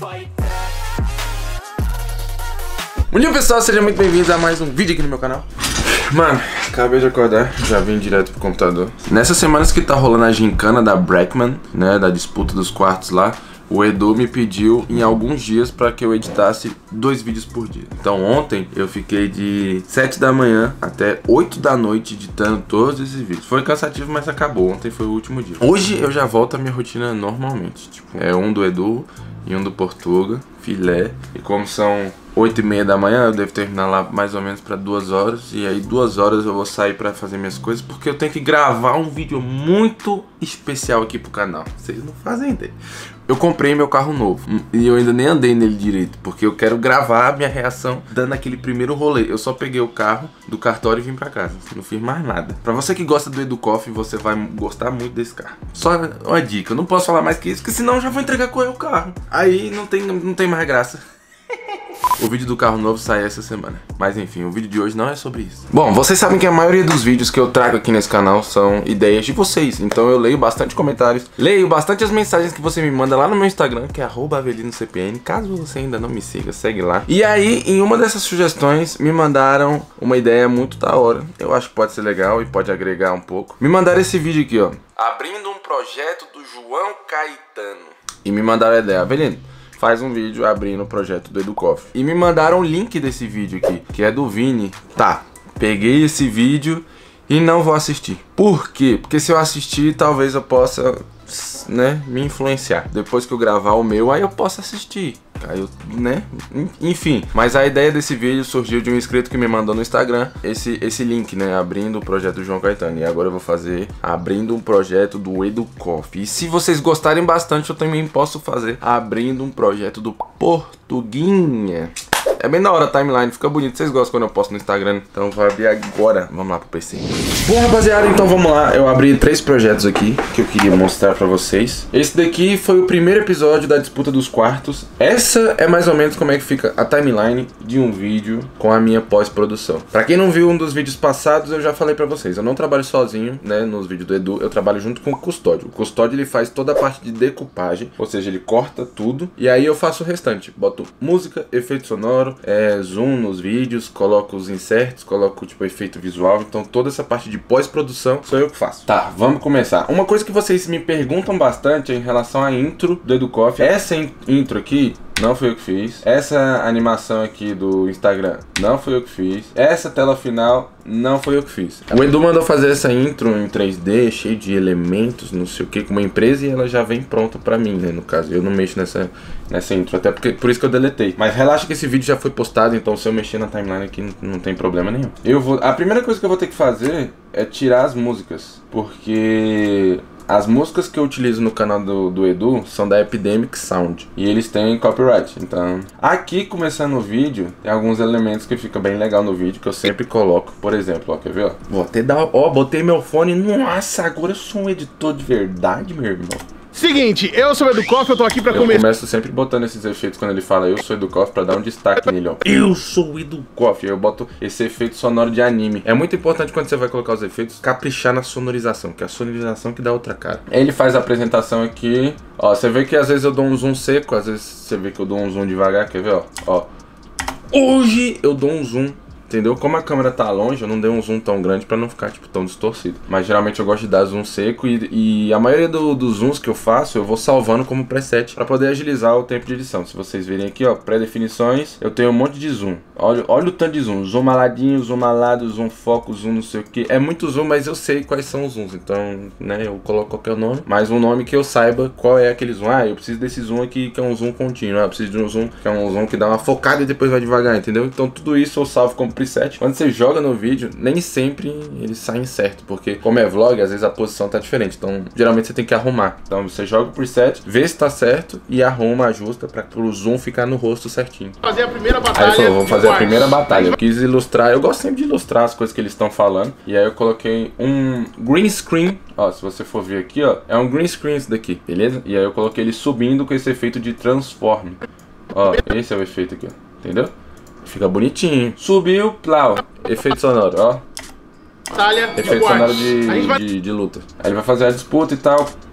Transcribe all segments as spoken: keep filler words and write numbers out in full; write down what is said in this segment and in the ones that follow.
Bom dia, pessoal, sejam muito bem-vindos a mais um vídeo aqui no meu canal. Mano, acabei de acordar, já vim direto pro computador. Nessas semanas que tá rolando a gincana da Brackman, né, da disputa dos quartos lá, o Edu me pediu em alguns dias pra que eu editasse dois vídeos por dia. Então ontem eu fiquei de sete da manhã até oito da noite editando todos esses vídeos. Foi cansativo, mas acabou. Ontem foi o último dia. Hoje eu já volto à minha rotina normalmente. Tipo, é um do Edu e um do Portuga, filé. E como são oito e meia da manhã, eu devo terminar lá mais ou menos para duas horas. E aí duas horas eu vou sair para fazer minhas coisas, porque eu tenho que gravar um vídeo muito especial aqui pro canal. Vocês não fazem ideia. Eu comprei meu carro novo e eu ainda nem andei nele direito, porque eu quero gravar a minha reação dando aquele primeiro rolê. Eu só peguei o carro do cartório e vim pra casa, não fiz mais nada. Pra você que gosta do EduCoffee, você vai gostar muito desse carro. Só uma dica, eu não posso falar mais que isso, porque senão eu já vou entregar com o carro. Aí não tem, não tem mais graça. O vídeo do carro novo sai essa semana. Mas enfim, o vídeo de hoje não é sobre isso. Bom, vocês sabem que a maioria dos vídeos que eu trago aqui nesse canal são ideias de vocês. Então eu leio bastante comentários, leio bastante as mensagens que você me manda lá no meu Instagram, que é arroba avelino C P N. Caso você ainda não me siga, segue lá. E aí, em uma dessas sugestões, me mandaram uma ideia muito da hora. Eu acho que pode ser legal e pode agregar um pouco. Me mandaram esse vídeo aqui, ó. Abrindo um projeto do João Caetano. E me mandaram a ideia, Avelino, faz um vídeo abrindo o projeto do EduCoffee. E me mandaram o link desse vídeo aqui, que é do Vini. Tá, peguei esse vídeo e não vou assistir. Por quê? Porque se eu assistir, talvez eu possa, né, me influenciar. Depois que eu gravar o meu, aí eu posso assistir. Aí eu, né? Enfim, mas a ideia desse vídeo surgiu de um inscrito que me mandou no Instagram esse, esse link, né? Abrindo o projeto do João Caetano. E agora eu vou fazer abrindo um projeto do EduCoffee. E se vocês gostarem bastante, eu também posso fazer abrindo um projeto do Portuguinha. É bem na hora a timeline, fica bonito. Vocês gostam quando eu posto no Instagram? Então vou abrir agora. Vamos lá pro P C. Bom, rapaziada, então vamos lá. Eu abri três projetos aqui que eu queria mostrar pra vocês. Esse daqui foi o primeiro episódio da disputa dos quartos. Essa é mais ou menos como é que fica a timeline de um vídeo com a minha pós-produção. Pra quem não viu um dos vídeos passados, eu já falei pra vocês. Eu não trabalho sozinho, né, nos vídeos do Edu. Eu trabalho junto com o Custódio. O Custódio, ele faz toda a parte de decupagem. Ou seja, ele corta tudo. E aí eu faço o restante. Boto música, efeito sonoro, É, zoom nos vídeos, coloco os inserts, coloco tipo efeito visual. Então toda essa parte de pós-produção sou eu que faço. Tá, vamos começar. Uma coisa que vocês me perguntam bastante é em relação à intro do EduCoffee. Essa in intro aqui não fui eu que fiz. Essa animação aqui do Instagram não fui eu que fiz. Essa tela final não foi eu que fiz. O Edu mandou fazer essa intro em três D, cheio de elementos, não sei o que, com uma empresa, e ela já vem pronta pra mim, né? No caso, eu não mexo nessa, nessa intro, até porque por isso que eu deletei. Mas relaxa que esse vídeo já foi postado, então se eu mexer na timeline aqui não, não tem problema nenhum. Eu vou, a primeira coisa que eu vou ter que fazer é tirar as músicas, porque as músicas que eu utilizo no canal do, do Edu são da Epidemic Sound e eles têm copyright. Então, aqui começando o vídeo, tem alguns elementos que ficam bem legal no vídeo que eu sempre coloco. Por exemplo, ó, quer ver? Ó? Vou até dar, ó, botei meu fone. Nossa, agora eu sou um editor de verdade, meu irmão. Seguinte, eu sou o EduCoffee, eu tô aqui pra eu começar. Eu começo sempre botando esses efeitos quando ele fala eu sou EduCoffee pra dar um destaque nele, ó. Eu sou o EduCoffee. Eu boto esse efeito sonoro de anime. É muito importante quando você vai colocar os efeitos, caprichar na sonorização, que é a sonorização que dá outra cara. Ele faz a apresentação aqui, ó. Você vê que às vezes eu dou um zoom seco, às vezes você vê que eu dou um zoom devagar, quer ver, ó? Ó. Hoje eu dou um zoom, entendeu? Como a câmera tá longe, eu não dei um zoom tão grande pra não ficar, tipo, tão distorcido. Mas geralmente eu gosto de dar zoom seco e, e a maioria do, dos zooms que eu faço, eu vou salvando como preset pra poder agilizar o tempo de edição. Se vocês virem aqui, ó, pré-definições, eu tenho um monte de zoom. Olha, olha o tanto de zoom. Zoom maladinho, zoom malado, zoom foco, zoom não sei o que. É muito zoom, mas eu sei quais são os zooms. Então, né, eu coloco qualquer nome, mas um nome que eu saiba qual é aquele zoom. Ah, eu preciso desse zoom aqui que é um zoom contínuo. Ah, eu preciso de um zoom que é um zoom que dá uma focada e depois vai devagar, entendeu? Então tudo isso eu salvo como preset. Quando você joga no vídeo, nem sempre eles saem certo, porque como é vlog, às vezes a posição tá diferente, então geralmente você tem que arrumar. Então você joga o preset, vê se tá certo e arruma, ajusta para o zoom ficar no rosto certinho. Fazer a primeira batalha. Aí eu falei, vou fazer a primeira batalha. Eu quis ilustrar, eu gosto sempre de ilustrar as coisas que eles estão falando, e aí eu coloquei um green screen. Ó, se você for ver aqui, ó, é um green screen esse daqui, beleza? E aí eu coloquei ele subindo com esse efeito de transform. Ó, esse é o efeito aqui, ó, entendeu? Fica bonitinho. Subiu, plau. Efeito sonoro, ó. Batalha. Efeito sonoro de, de, de luta. Aí ele vai fazer a disputa e tal.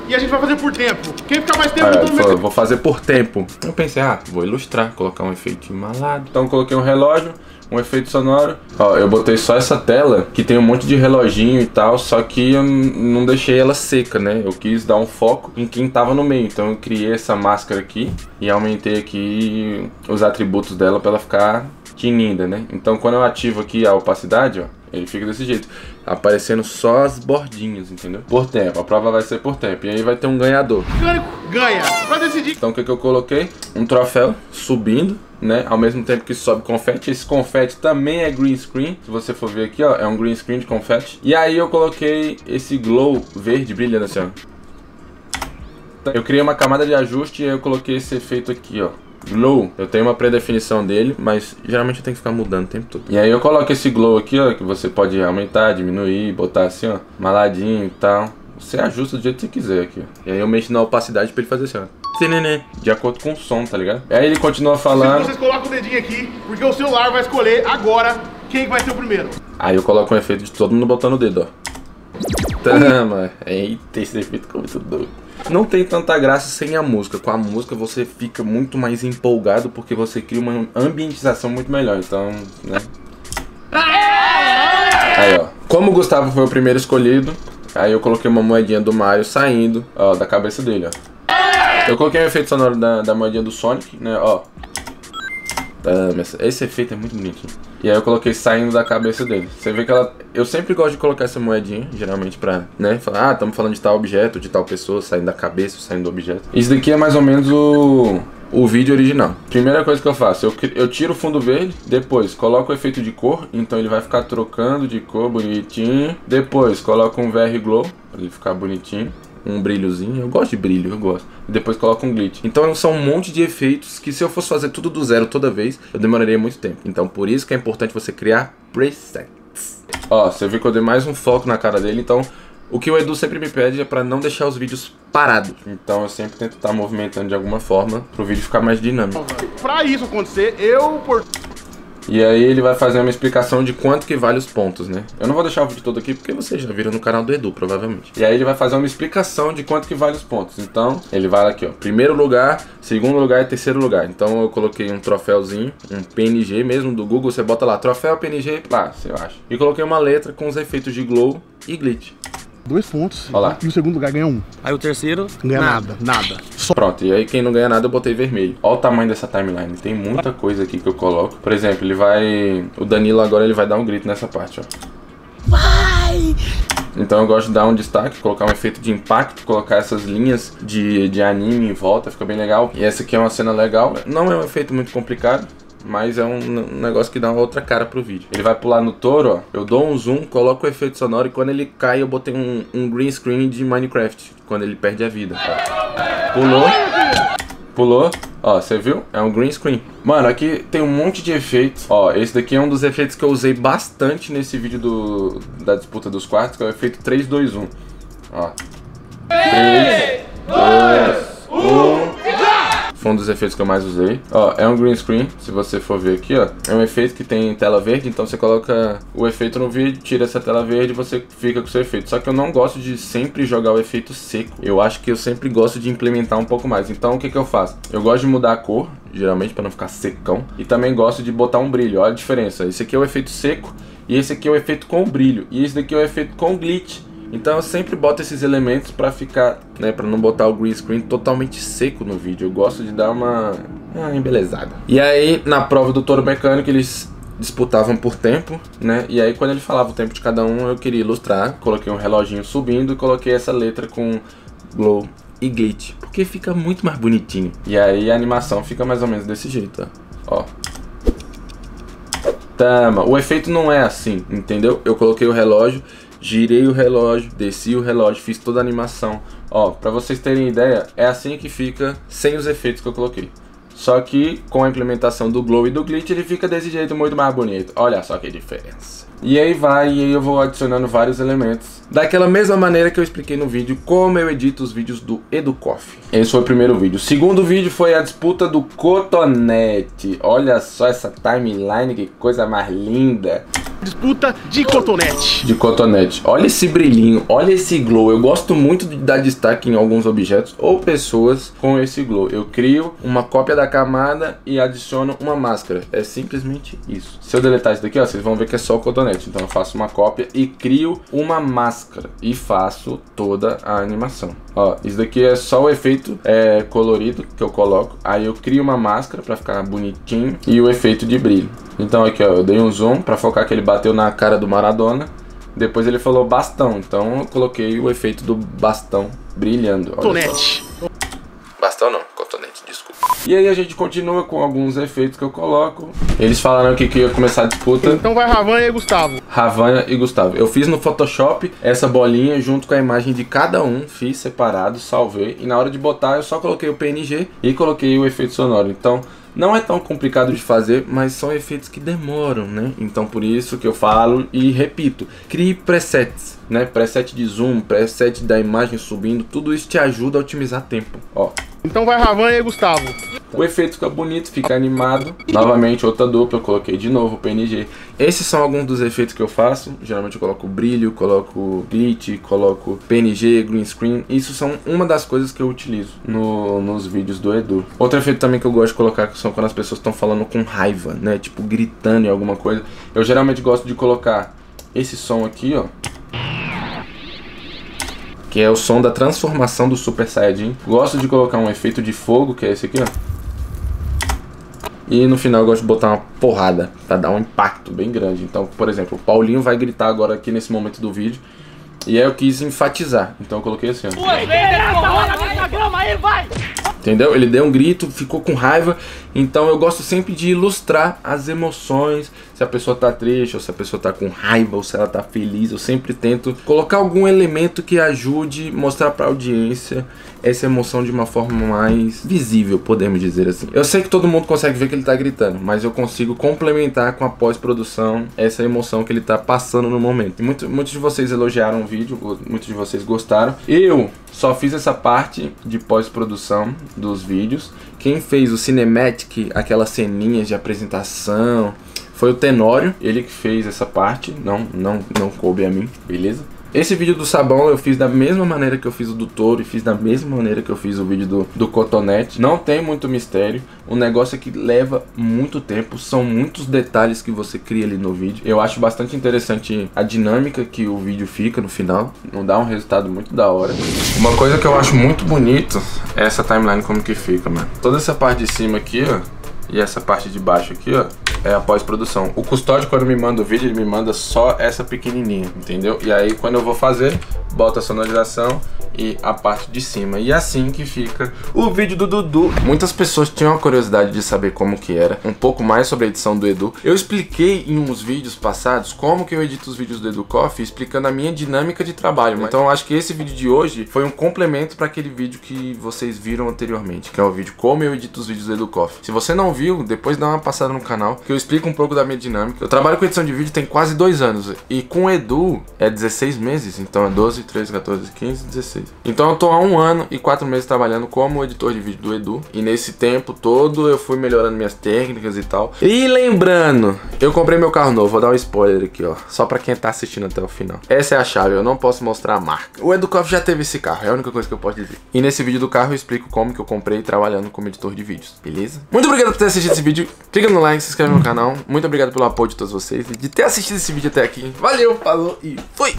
e a gente vai fazer por tempo. Quem ficar mais tempo... Ah, todo falou, vou fazer por tempo. Eu pensei, ah, vou ilustrar, colocar um efeito malado. Então coloquei um relógio, um efeito sonoro. Ó, eu botei só essa tela, que tem um monte de reloginho e tal, só que eu não deixei ela seca, né? Eu quis dar um foco em quem tava no meio. Então eu criei essa máscara aqui e aumentei aqui os atributos dela pra ela ficar tinindo, né? Então quando eu ativo aqui a opacidade, ó, ele fica desse jeito, aparecendo só as bordinhas, entendeu? Por tempo, a prova vai ser por tempo. E aí vai ter um ganhador. Ganha, pra decidir. Então o que que eu coloquei? Um troféu subindo, né? Ao mesmo tempo que sobe confete. Esse confete também é green screen. Se você for ver aqui, ó, é um green screen de confete. E aí eu coloquei esse glow verde brilhando assim, ó. Eu criei uma camada de ajuste e aí eu coloquei esse efeito aqui, ó. Glow, eu tenho uma predefinição dele, mas geralmente eu tenho que ficar mudando o tempo todo. E aí eu coloco esse glow aqui, ó, que você pode aumentar, diminuir, botar assim, ó, maladinho e tal. Você ajusta do jeito que você quiser aqui, ó. E aí eu mexo na opacidade pra ele fazer assim, ó, de acordo com o som, tá ligado? E aí ele continua falando. Vocês colocam o dedinho aqui, porque o celular vai escolher agora quem vai ser o primeiro. Aí eu coloco um efeito de todo mundo botando o dedo, ó. Tama, eita, esse efeito ficou muito doido. Não tem tanta graça sem a música. Com a música você fica muito mais empolgado porque você cria uma ambientização muito melhor. Então, né? Aí, ó. Como o Gustavo foi o primeiro escolhido, aí eu coloquei uma moedinha do Mario saindo, ó, da cabeça dele, ó. Eu coloquei um efeito sonoro da, da moedinha do Sonic, né, ó. Esse efeito é muito bonitinho. E aí eu coloquei saindo da cabeça dele. Você vê que ela... Eu sempre gosto de colocar essa moedinha, geralmente pra, né, falar, ah, estamos falando de tal objeto, de tal pessoa, saindo da cabeça, saindo do objeto. Isso daqui é mais ou menos o... o vídeo original. Primeira coisa que eu faço, eu, eu tiro o fundo verde, depois coloco o efeito de cor, então ele vai ficar trocando de cor bonitinho. Depois coloco um V R Glow, pra ele ficar bonitinho. Um brilhozinho, eu gosto de brilho, eu gosto. E depois coloco um glitch. Então são um monte de efeitos que se eu fosse fazer tudo do zero toda vez, eu demoraria muito tempo. Então por isso que é importante você criar presets. Ó, você viu que eu dei mais um foco na cara dele, então o que o Edu sempre me pede é pra não deixar os vídeos parados. Então eu sempre tento estar movimentando de alguma forma pro vídeo ficar mais dinâmico. Pra isso acontecer, eu... por E aí ele vai fazer uma explicação de quanto que vale os pontos, né? Eu não vou deixar o vídeo todo aqui porque vocês já viram no canal do Edu, provavelmente. E aí ele vai fazer uma explicação de quanto que vale os pontos. Então, ele vai aqui, ó, primeiro lugar, segundo lugar e terceiro lugar. Então eu coloquei um troféuzinho, um P N G mesmo do Google, você bota lá, troféu P N G, lá, você acha. E coloquei uma letra com os efeitos de glow e glitch. Dois pontos. Olha lá. E o segundo lugar ganha um. Aí o terceiro, não ganha nada, nada. nada. Só... Pronto, e aí quem não ganha nada eu botei vermelho. Olha o tamanho dessa timeline, tem muita coisa aqui que eu coloco. Por exemplo, ele vai... O Danilo agora ele vai dar um grito nessa parte, ó. Vai! Então eu gosto de dar um destaque, colocar um efeito de impacto, colocar essas linhas de, de anime em volta, fica bem legal. E essa aqui é uma cena legal, não é um efeito muito complicado, mas é um, um negócio que dá uma outra cara pro vídeo. Ele vai pular no touro, ó. Eu dou um zoom, coloco o efeito sonoro e quando ele cai eu botei um, um green screen de Minecraft, quando ele perde a vida. Ó. Pulou. Pulou. Ó, você viu? É um green screen. Mano, aqui tem um monte de efeitos. Ó, esse daqui é um dos efeitos que eu usei bastante nesse vídeo do, da disputa dos quartos, que é o efeito três, dois, um. Ó. três, dois, um... Foi um dos efeitos que eu mais usei. Ó, é um green screen, se você for ver aqui, ó. É um efeito que tem tela verde, então você coloca o efeito no vídeo, tira essa tela verde e você fica com o seu efeito. Só que eu não gosto de sempre jogar o efeito seco. Eu acho que eu sempre gosto de implementar um pouco mais. Então o que que eu faço? Eu gosto de mudar a cor, geralmente para não ficar secão. E também gosto de botar um brilho, olha a diferença. Esse aqui é o efeito seco e esse aqui é o efeito com brilho. E esse daqui é o efeito com glitch. Então eu sempre boto esses elementos pra ficar, né, pra não botar o green screen totalmente seco no vídeo. Eu gosto de dar uma ah, embelezada. E aí, na prova do touro mecânico, eles disputavam por tempo, né? E aí quando ele falava o tempo de cada um, eu queria ilustrar. Coloquei um reloginho subindo e coloquei essa letra com glow e glitch, porque fica muito mais bonitinho. E aí a animação fica mais ou menos desse jeito, ó. Ó. Tama. O efeito não é assim, entendeu? Eu coloquei o relógio, girei o relógio, desci o relógio, fiz toda a animação. Ó, pra vocês terem ideia, é assim que fica sem os efeitos que eu coloquei. Só que com a implementação do glow e do glitch ele fica desse jeito muito mais bonito. Olha só que diferença. E aí vai, e aí eu vou adicionando vários elementos. Daquela mesma maneira que eu expliquei no vídeo como eu edito os vídeos do EduCoff. Esse foi o primeiro vídeo. O segundo vídeo foi a disputa do cotonete. Olha só essa timeline, que coisa mais linda. disputa de cotonete. De cotonete. Olha esse brilhinho, olha esse glow. Eu gosto muito de dar destaque em alguns objetos ou pessoas com esse glow. Eu crio uma cópia da camada e adiciono uma máscara. É simplesmente isso. Se eu deletar isso daqui, ó, vocês vão ver que é só o cotonete. Então eu faço uma cópia e crio uma máscara e faço toda a animação. Ó, isso daqui é só o efeito é, colorido que eu coloco. Aí eu crio uma máscara pra ficar bonitinho e o efeito de brilho. Então aqui, ó, eu dei um zoom pra focar que ele bateu na cara do Maradona. Depois ele falou bastão, então eu coloquei o efeito do bastão brilhando. Cotonete. Bastão não, cotonete, desculpa. E aí a gente continua com alguns efeitos que eu coloco. Eles falaram aqui que ia começar a disputa. Então vai Ravanha e Gustavo. Ravanha e Gustavo. Eu fiz no Photoshop essa bolinha junto com a imagem de cada um. Fiz separado, salvei. E na hora de botar eu só coloquei o P N G e coloquei o efeito sonoro. Então não é tão complicado de fazer, mas são efeitos que demoram, né? Então por isso que eu falo e repito, crie presets, né? Preset de zoom, preset da imagem subindo, tudo isso te ajuda a otimizar tempo, ó. Então vai Ravanha e Gustavo. O efeito fica bonito, fica animado. Novamente outra dupla, eu coloquei de novo o P N G. Esses são alguns dos efeitos que eu faço. Geralmente eu coloco brilho, coloco glitch, coloco P N G, green screen. Isso são uma das coisas que eu utilizo no, nos vídeos do Edu. Outro efeito também que eu gosto de colocar são quando as pessoas estão falando com raiva, né? Tipo gritando em alguma coisa. Eu geralmente gosto de colocar esse som aqui, ó, que é o som da transformação do Super Saiyajin. Gosto de colocar um efeito de fogo, que é esse aqui, ó. E no final eu gosto de botar uma porrada, pra dar um impacto bem grande. Então, por exemplo, o Paulinho vai gritar agora aqui nesse momento do vídeo. E aí eu quis enfatizar, então eu coloquei assim, ó. Entendeu? Ele deu um grito, ficou com raiva. Então eu gosto sempre de ilustrar as emoções. Se a pessoa tá triste, ou se a pessoa tá com raiva, ou se ela tá feliz. Eu sempre tento colocar algum elemento que ajude a mostrar pra audiência essa emoção de uma forma mais visível, podemos dizer assim. Eu sei que todo mundo consegue ver que ele tá gritando, mas eu consigo complementar com a pós-produção essa emoção que ele tá passando no momento. E muito, muitos de vocês elogiaram o vídeo, muitos de vocês gostaram. Eu só fiz essa parte de pós-produção dos vídeos. Quem fez o cinematic, aquelas ceninhas de apresentação, foi o Tenório, ele que fez essa parte, não, não, não coube a mim, beleza? Esse vídeo do sabão eu fiz da mesma maneira que eu fiz o do touro e fiz da mesma maneira que eu fiz o vídeo do, do cotonete. Não tem muito mistério, o negócio é que leva muito tempo, são muitos detalhes que você cria ali no vídeo. Eu acho bastante interessante a dinâmica que o vídeo fica no final, não dá um resultado muito da hora. Uma coisa que eu acho muito bonito é essa timeline como que fica, mano. Toda essa parte de cima aqui, ó, e essa parte de baixo aqui, ó, é a pós-produção. O custódio, quando me manda o vídeo, ele me manda só essa pequenininha, entendeu? E aí, quando eu vou fazer, bota a sonorização e a parte de cima. E assim que fica o vídeo do Dudu. Muitas pessoas tinham a curiosidade de saber como que era, um pouco mais sobre a edição do Edu. Eu expliquei em uns vídeos passados como que eu edito os vídeos do Edu Coffee, explicando a minha dinâmica de trabalho. Então eu acho que esse vídeo de hoje foi um complemento para aquele vídeo que vocês viram anteriormente, que é o vídeo como eu edito os vídeos do Edu Coffee. Se você não viu, depois dá uma passada no canal, que eu explico um pouco da minha dinâmica. Eu trabalho com edição de vídeo tem quase dois anos, e com o Edu é dezesseis meses, então é doze, treze, quatorze, quinze, dezesseis. Então eu tô há um ano e quatro meses trabalhando como editor de vídeo do Edu, e nesse tempo todo eu fui melhorando minhas técnicas e tal. E lembrando, eu comprei meu carro novo, vou dar um spoiler aqui, ó, só pra quem tá assistindo até o final. Essa é a chave, eu não posso mostrar a marca. O Edu Coffee já teve esse carro, é a única coisa que eu posso dizer. E nesse vídeo do carro eu explico como que eu comprei trabalhando como editor de vídeos, beleza? Muito obrigado por ter assistido esse vídeo, clica no like, se inscreve no canal. Muito obrigado pelo apoio de todos vocês e de ter assistido esse vídeo até aqui. Valeu, falou e fui!